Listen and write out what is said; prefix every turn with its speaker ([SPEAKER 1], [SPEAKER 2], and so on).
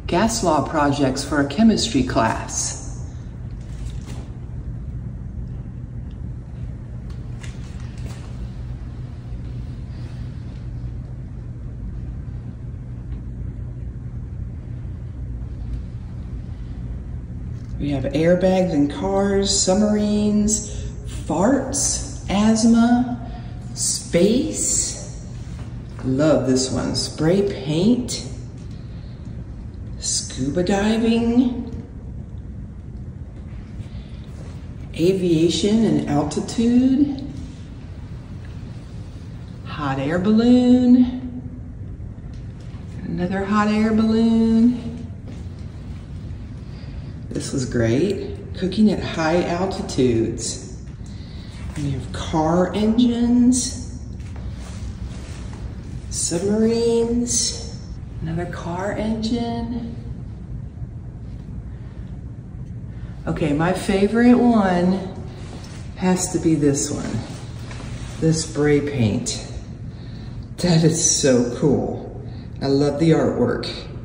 [SPEAKER 1] gas law projects for a chemistry class. We have airbags in cars, submarines, farts, asthma, space. Love this one. Spray paint, scuba diving, aviation and altitude, hot air balloon, another hot air balloon. This was great. Cooking at high altitudes. We have car engines, submarines, another car engine. Okay, my favorite one has to be this one, the spray paint. That is so cool. I love the artwork.